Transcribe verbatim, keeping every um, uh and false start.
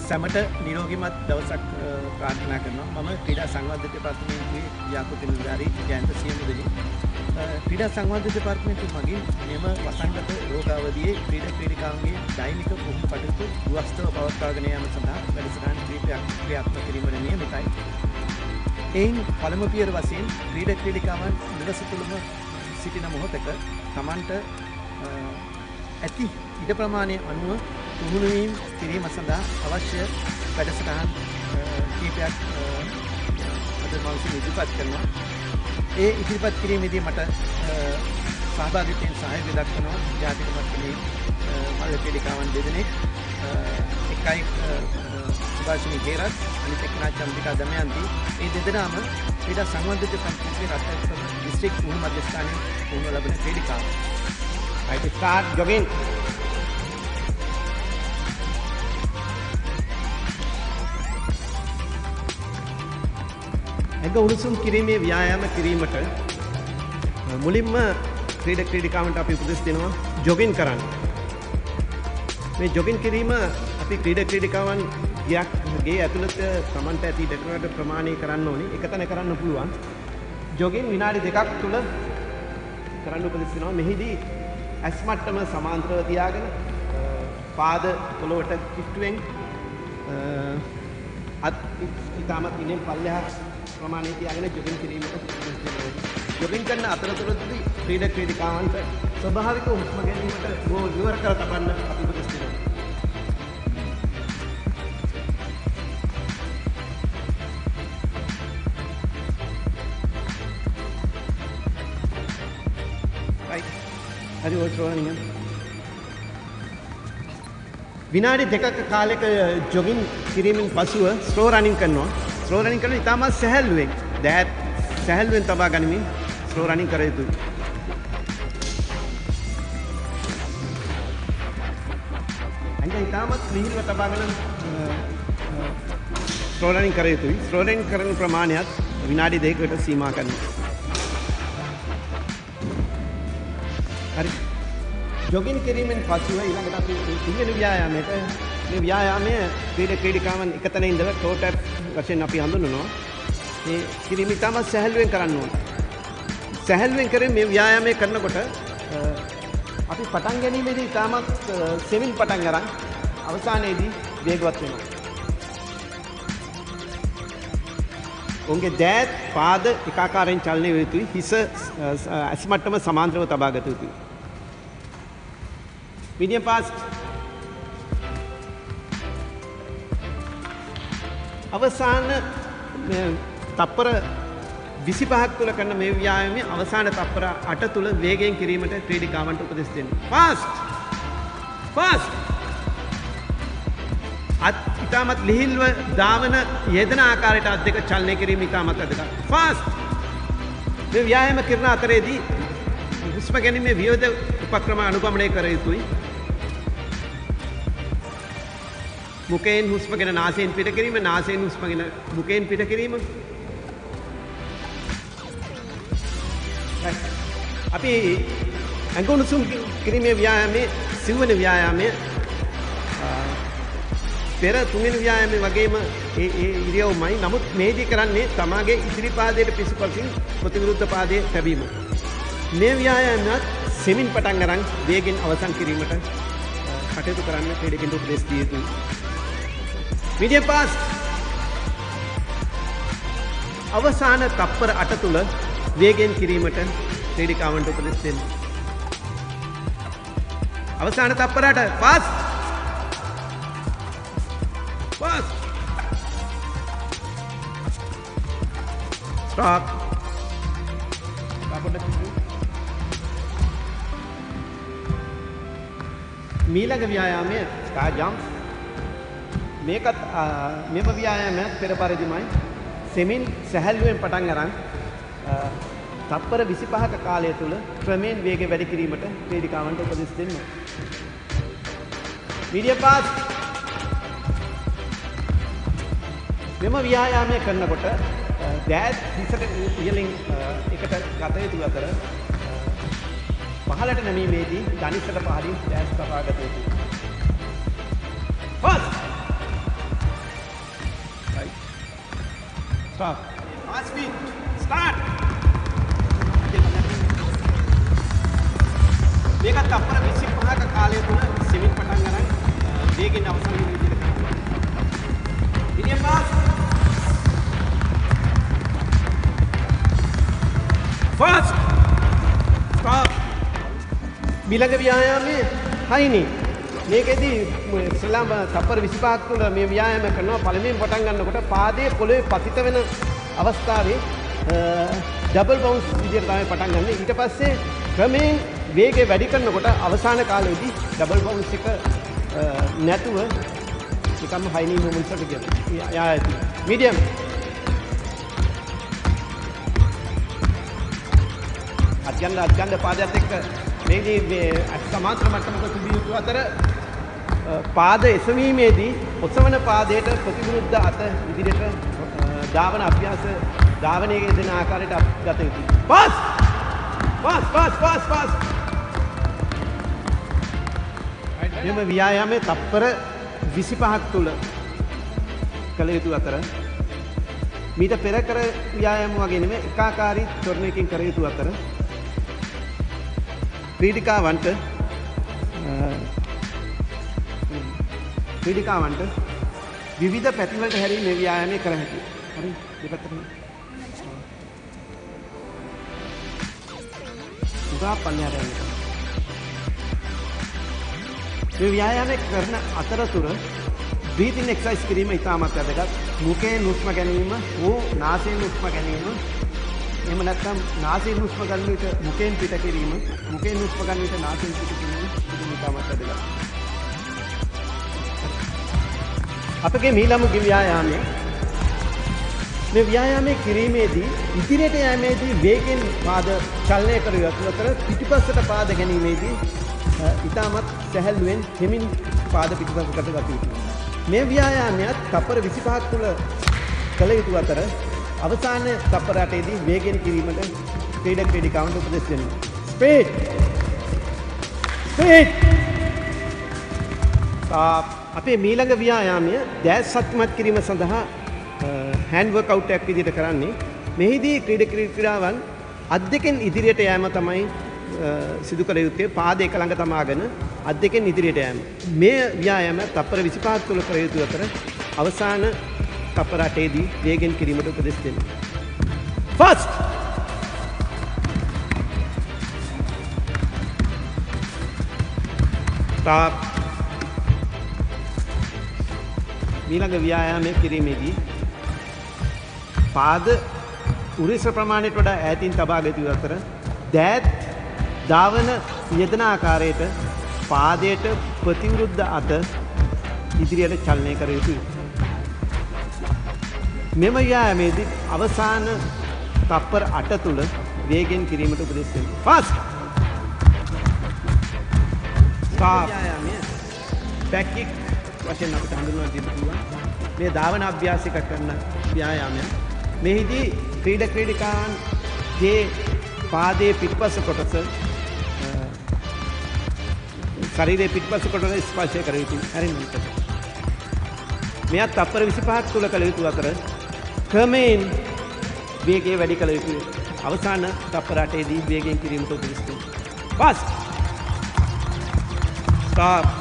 සැමට නිරෝගීමත් දවසක් ප්‍රාර්ථනා කරනවා. මම ක්‍රීඩා සංවර්ධන දෙපාර්තමේන්තුවේ ව්‍යාපෘති නිලධාරී ජයන්ත සියමුදලි. ක්‍රීඩා සංවර්ධන දෙපාර්තමේන්තුව මගින් මෙම වසංගත රෝගාවධියේ ක්‍රීඩා ක්‍රීඩිකාවන්ගේ දෛනික පුහුණු කටයුතු දුරස්ථව පවත්වාගෙන යාම සඳහා වැඩසටහන් ක්‍රියාත්මක කිරීමට නියමිතයි. එයින් පළමු පියවර වශයෙන් ක්‍රීඩා ක්‍රීඩිකාවන් නිවස තුළම සිටින මොහොතක තමන්ට ඇති ඉඩ ප්‍රමාණය අනුව පුහුණු වීම කිරීම සඳහා අවශ්‍ය වැඩසටහන් කීපයක් අද මම ඉදිරිපත් කරනවා. ඒ ඉදිරිපත් කිරීමේදී මට සහභාගීත්වයෙන් සහාය දක්වනවා ජාතික මට්ටමේ මල්ල ක්‍රීඩිකාවන් දෙදෙනෙක්. එකයි සුභාෂිනී හේරත්, අනිත් එක්කෙනා චන්ද්‍රිකා දමයන්ති. මේ දෙදෙනාම ක්‍රීඩා සංවර්ධන පන්තියේ රටේ දිස්ත්‍රික් පුහුණු මධ්‍යස්ථානයේ පුහුණු ලබන ක්‍රීඩිකාවන්. Right, start jogging. ඇඟ උණුසුම් කිරීමේ ව්‍යායාම කිරීමට මුලින්ම ක්‍රීඩක ක්‍රීඩිකාවන්ට අපි උපදෙස් දෙනවා ජොගින් කරන්න. මේ ජොගින් කිරීම අපි ක්‍රීඩක ක්‍රීඩිකාවන් ගියක් ගේ ඇතුළත Tamanට ඇති ඉඩකඩ ප්‍රමාණය කරන්න ඕනේ. එක තැන කරන්න පුළුවන්. ජොගින් විනාඩි දෙකක් තුල කරන්න උපදෙස් දෙනවා. මෙහිදී ඇස් මට්ටම සමාන්තරව තියාගෙන පාද පොළොවට කිට්ටුවෙන් අත් ඉතාමත් ඉනෙන් පල්ලෙහා ප්‍රමාණය තියාගෙන ජොගින් කිරීමට උපදෙස් දෙනවා. ජොගින් කරන අතරතුරදී ක්‍රීඩක ක්‍රීඩිකාවන්ට ස්වභාවික හුස්ම ගැනීමට ගෝ ඉවර කර තබන්න අපි උපදෙස් දෙනවා. හරි ඔය ශ්‍රවණිය. විනාඩි දෙකක කාලයක ජොගින් කිරීමෙන් පසුව ස්ලෝ රනින් කරනවා. ස්ලෝ රනින් කරන ඉතාමත් සැහැල්ලුවෙන් දෑත් සැහැල්ලුවෙන් තබා ගනිමින් ස්ලෝ රනින් කර යුතුයි. අංග ඉතාමත් ලිහිල්ව තබාගෙන ස්ලෝ රනින් කර යුතුයි. ස්ලෝ රනින් කරන ප්‍රමාණයත් විනාඩි දෙකකට සීමා කරනවා. හරි. ජොගින් කිරීමෙන් පසුව ඊළඟට අපි ඉගෙන ව්‍යායාමයට මේ ව්‍යායාමය ක්‍රීඩක ක්‍රීඩිකාවන් එකතැන ඉඳලා ටෝ ටැප් වශයෙන් අපි හඳුන්වනවා. මේ කිරීම ඉතාමත් සැහැල්ලුවෙන් කරන්න ඕනේ. සැහැල්ලුවෙන් කරේ මේ ව්‍යායාමය කරනකොට අපි පටන් ගැනීමේදී ඉතාමත් සෙමින් පටන් අරන් අවසානයේදී වේගවත් වෙනවා. උන්ගේ දෑත් පාද එකාකාරයෙන් චලනය විය යුතුයි. හිස ඇස් මට්ටම සමාන්තරව තබා ගත යුතුයි. medium fast. අවසාන තප්පර විසිපහක් තුල කරන මේ ව්‍යායාමයේ අවසාන තප්පර අට තුල වේගයෙන් කිරීමට ක්‍රීඩිකාවන්ට උපදෙස් දෙනවා. fast fast අත් ඉතාමත් ලිහිල්ව දාවන යෙදෙන ආකාරයට අත් දෙක චලනය කිරීම ඉතාමත් වැදගත්. ෆාස්ට්. මේ ව්‍යායාම කරන අතරේදී හුස්ම ගැනීමේ විවිධ උපක්‍රම අනුගමනය කර යුතුයි. මුඛයෙන් හුස්ම ගෙන නාසයෙන් පිට කිරීම, නාසයෙන් හුස්ම ගෙන මුඛයෙන් පිට කිරීම. අපි ඇඟ උණුසුම් කිරීමේ ව්‍යායාමයේ සිව්වන ව්‍යායාමයේ පෙර තුන්වෙනි ව්‍යායාමයේ වගේම ඒ ඒ ඉරියව්මයි. නමුත් මේදී කරන්නේ තමාගේ ඉදිරි පාදයට පිසුපසින් ප්‍රතිවිරුද්ධ පාදයේ තැබීම. මේ ව්‍යායාමයත් සෙමින් පටන් අරන් වේගෙන් අවසන් කිරීමට කටයුතු කරන්න ක්‍රීඩකයන්ට උපදෙස් දී යුතුයි. medium fast. අවසාන තප්පර අට තුල වේගෙන් කිරීමට ක්‍රීඩිකාවන්ට උපදෙස් දෙන්න. අවසාන තප්පර අට fast. Fast. Stop. මීළඟ ව්‍යායාමය star jump. මේකත් මෙම ව්‍යායාමය පෙර පරිදිමයි සෙමින් සැහැල්ලුවෙන් පටන් අරන් තප්පර විසිපහක කාලය තුල ක්‍රමයෙන් වේගය වැඩි කිරීමට ක්‍රීඩිකාවන්ට උපදෙස් දෙනවා. medium fast. මෙම ව්‍යායාමය කරනකොට දෑත් හිසට ඉහළින් එකට ගත යුතු අතර පහළට නැමීමේදී ධනිෂ්ඨට පහළින් දෑත් තබා ගත යුතුයි. Fast. Stop. Pass speed. Start. මේකත් තප්පර විසිපහක කාලය තුල සෙමින් පටන් ගන්න වේගෙන් අවසන් වෙන විදිහට කරනවා. medium pass. Fast. Stop. මිලඟ ව්‍යායාමයේ හයිනේ. මේකෙදී ඉස්ලාම තප්පර විසිපහක් තුල මේ ව්‍යායාම කරනවා. පළමුවෙන් පටන් ගන්නකොට පාදයේ පොළවේ පතිත වෙන අවස්ථාවේ ඩබල් බවුන්ස් විදියට තමයි පටන් ගන්න. ඊට පස්සේ ක්‍රමයෙන් වේගය වැඩි කරනකොට අවසාන කාලෙදී ඩබල් බවුන්ස් එක නැතුව නිකම්ම හයිනි මොමන්ට්ස් එකට ගියා. යා ඇති. මීඩියම්. අත්ගන්න අත්ගන්න පාදයට එක්ක මේකේ මේ සමාන්තර මට්ටමක තිබිය යුතු අතර පාද එසවීමේදී ඔසවන පාදයට ප්‍රතිවිරුද්ධ අත ඉදිරියට ධාවන අභ්‍යාස ධාවනයේ යෙදෙන ආකාරයට ගත යුතුයි. Pass! Pass pass pass pass! මෙම ව්‍යායාමයේ තප්පර විසිපහක් තුල කළ යුතු අතර මීට පෙර කර ව්‍යායාම වගේ නෙමෙයි එකාකාරී තොරණයකින් කර යුතු අතර ක්‍රීඩිකාවන්ට ක්‍රීඩිකාවන්ට විවිධ පැතිවලට හැරී මේ ව්‍යායාමය කර හැකියි. හරි දෙපැත්තටම උදා පල්ලයට යන්න. මේ ව්‍යායාමය කරන අතරතුර breathing exercise කිරීම ඉතාමත් වැදගත්. මුඛයෙන් හුස්ම ගැනීම හෝ නාසයෙන් හුස්ම ගැනීම එහෙම නැත්නම් නාසයෙන් හුස්ම ගන්න විට මුඛයෙන් පිට කිරීම මුඛයෙන් හුස්ම ගන්න විට නාසයෙන් පිට කිරීම ඉතාමත් වැදගත්. අපගේ මීළඟ ව්‍යායාමයේ මේ ව්‍යායාමයේ කිරීමේදී ඉදිරියට යෑමේදී වේගෙන් පාද චලනය කර යුතු අතර පිටිපස්සට පාද ගැනීමේදී ඉතාමත් සැහැල්ලුවෙන් හිමින් පාද පිටිපස්සට ගත යුතුයි. මේ ව්‍යායාමයත් තප්පර විසිපහක් තුල කළ යුතු අතර අවසාන තප්පර අටේදී වේගෙන් කිරීමට ක්‍රීඩක ක්‍රීඩිකාවන්ට උපදෙස් දෙනවා. ස්පීඩ් ස්පීඩ් අපේ මීළඟ ව්‍යායාමය දැස් ශක්තිමත් කිරීම සඳහා හෑන්ඩ් වර්ක්අවුට් එකක් විදිහට කරන්නේ. මෙහිදී ක්‍රීඩක ක්‍රීඩිකාවන් අත් දෙකෙන් ඉදිරියට යෑම තමයි සිදු කළ යුත්තේ. පාද එක ළඟ තමාගෙන අත් දෙකෙන් ඉදිරියට යෑම. මේ ව්‍යායාම තප්පර විසිපහක් තුල කළ යුතු අතර අවසාන තප්පර අටේදී වේගෙන් කිරීමට උපදෙස් දෙනවා. Fast stop. ඊළඟ ව්‍යායාමයේ කිරීමේදී පාද උරහිස ප්‍රමාණයට වඩා ඈතින් තබා ගත යුතු අතර දෑත් ධාවන යෙදෙන ආකාරයට පාදයට ප්‍රතිවිරුද්ධ අත ඉදිරියට චලනය කර යුතුයි. මෙම ව්‍යායාමයේදී අවසාන තප්පර අට තුල වේගෙන් කිරීමට උපදෙස් දෙනවා. Fast stop. බැක් කික් වශයෙන් අපිට හඳුන්වන්න දෙන්න පුළුවන්. මේ ධාවන අභ්‍යාසික කරන ව්‍යායාමය. මෙහිදී ක්‍රීඩක ක්‍රීඩිකාවන්ගේ පාදයේ පිටපස කොටස ශරීරයේ පිටපස කොටස ස්පර්ශ කර යුතුයි. හරිද? මෙයත් තප්පර විසිපහක් තුල කළ යුතු අතර ක්‍රමයෙන් වේගය වැඩි කළ යුතුයි. අවසාන තප්පර අටේදී වේගයෙන් කිරීමට උපදෙස් දෙනවා. Fast stop.